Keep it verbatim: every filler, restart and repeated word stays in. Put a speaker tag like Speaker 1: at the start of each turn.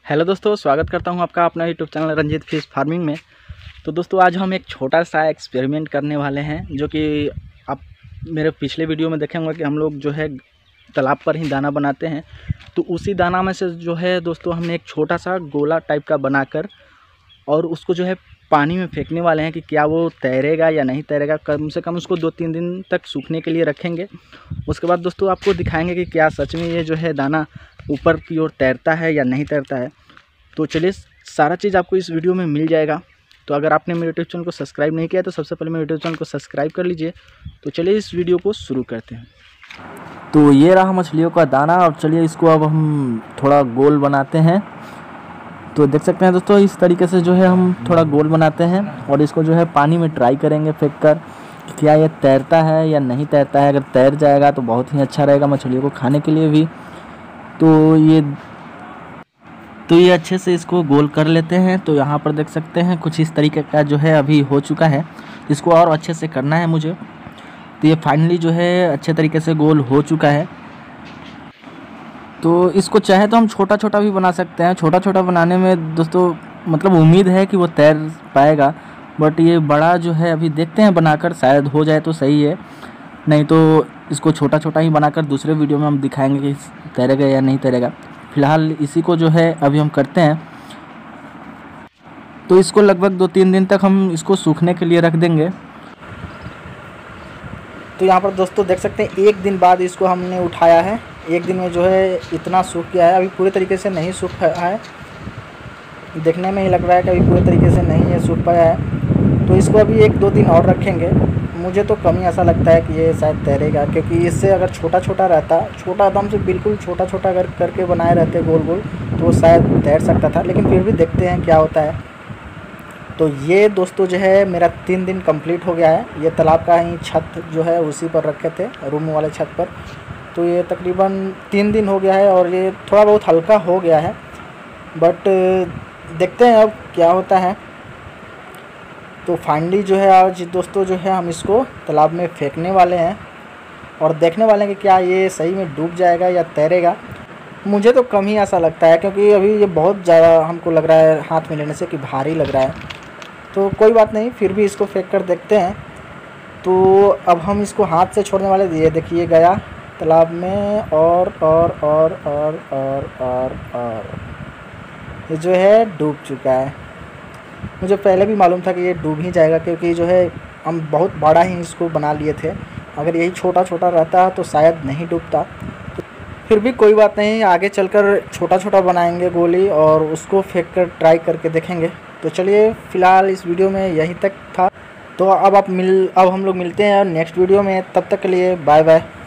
Speaker 1: Hello दोस्तों, स्वागत करता हूं आपका अपना YouTube channel Ranjeet fish farming में। तो दोस्तों आज हम एक छोटा सा एक्सपेरिमेंट करने वाले हैं, जो कि आप मेरे पिछले वीडियो में देखेंगे कि हम लोग जो है तालाब पर ही दाना बनाते हैं। तो उसी दाना में से जो है दोस्तों हमने एक छोटा सा गोला टाइप का बनाकर और उसको जो है पानी में फेंकने वाले हैं कि क्या वो तैरेगा या नहीं तैरेगा। कम से कम उसको दो तीन दिन तक सूखने के लिए रखेंगे। उसके बाद दोस्तों आपको दिखाएंगे कि क्या सच में ये जो है दाना ऊपर की ओर तैरता है या नहीं तैरता है। तो चलिए, सारा चीज़ आपको इस वीडियो में मिल जाएगा। तो अगर आपने मेरे यूट्यूब चैनल को सब्सक्राइब नहीं किया तो सबसे पहले मेरे यूट्यूब चैनल को सब्सक्राइब कर लीजिए। तो चलिए इस वीडियो को शुरू करते हैं। तो ये रहा मछलियों का दाना और चलिए इसको अब हम थोड़ा गोल बनाते हैं। तो देख सकते हैं दोस्तों, इस तरीके से जो है हम थोड़ा गोल बनाते हैं और इसको जो है पानी में ट्राई करेंगे फेंक कर, क्या ये तैरता है या नहीं तैरता है। अगर तैर जाएगा तो बहुत ही अच्छा रहेगा मछलियों को खाने के लिए भी। तो ये तो ये अच्छे से इसको गोल कर लेते हैं। तो यहाँ पर देख सकते हैं कुछ इस तरीके का जो है अभी हो चुका है। इसको और अच्छे से करना है मुझे। तो ये फाइनली जो है अच्छे तरीके से गोल हो चुका है। तो इसको चाहे तो हम छोटा छोटा भी बना सकते हैं। छोटा छोटा बनाने में दोस्तों मतलब उम्मीद है कि वो तैर पाएगा, बट ये बड़ा जो है अभी देखते हैं बनाकर, शायद हो जाए तो सही है, नहीं तो इसको छोटा छोटा ही बनाकर दूसरे वीडियो में हम दिखाएंगे कि तैरेगा या नहीं तैरेगा। फिलहाल इसी को जो है अभी हम करते हैं। तो इसको लगभग दो तीन दिन तक हम इसको सूखने के लिए रख देंगे। तो यहाँ पर दोस्तों देख सकते हैं एक दिन बाद इसको हमने उठाया है। एक दिन में जो है इतना सूख गया है। अभी पूरे तरीके से नहीं सूख पाया है, देखने में ही लग रहा है कि अभी पूरे तरीके से नहीं है सूख पाया है। तो इसको अभी एक दो दिन और रखेंगे। मुझे तो कम ही ऐसा लगता है कि ये शायद तैरेगा, क्योंकि इससे अगर छोटा छोटा रहता, छोटा एकदम से बिल्कुल छोटा छोटा अगर करके बनाए रहते गोल गोल, तो वो शायद तैर सकता था। लेकिन फिर भी देखते हैं क्या होता है। तो ये दोस्तों जो है मेरा तीन दिन कंप्लीट हो गया है। ये तालाब का ही छत जो है उसी पर रखे थे, रूम वाले छत पर। तो ये तकरीबन तीन दिन हो गया है और ये थोड़ा बहुत हल्का हो गया है, बट देखते हैं अब क्या होता है। तो फाइनली जो है आज दोस्तों जो है हम इसको तालाब में फेंकने वाले हैं और देखने वाले हैं कि क्या ये सही में डूब जाएगा या तैरेगा। मुझे तो कम ही ऐसा लगता है, क्योंकि अभी ये बहुत ज़्यादा हमको लग रहा है हाथ में लेने से कि भारी लग रहा है। तो कोई बात नहीं, फिर भी इसको फेंक कर देखते हैं। तो अब हम इसको हाथ से छोड़ने वाले, ये देखिए गया तालाब में और और और और और और और ये जो है डूब चुका है। मुझे पहले भी मालूम था कि ये डूब ही जाएगा, क्योंकि जो है हम बहुत बड़ा ही इसको बना लिए थे। अगर यही छोटा छोटा रहता तो शायद नहीं डूबता। तो फिर भी कोई बात नहीं, आगे चलकर छोटा छोटा बनाएंगे गोली और उसको फेंक कर ट्राई करके देखेंगे। तो चलिए फ़िलहाल इस वीडियो में यहीं तक था। तो अब आप मिल अब हम लोग मिलते हैं नेक्स्ट वीडियो में। तब तक के लिए बाय बाय।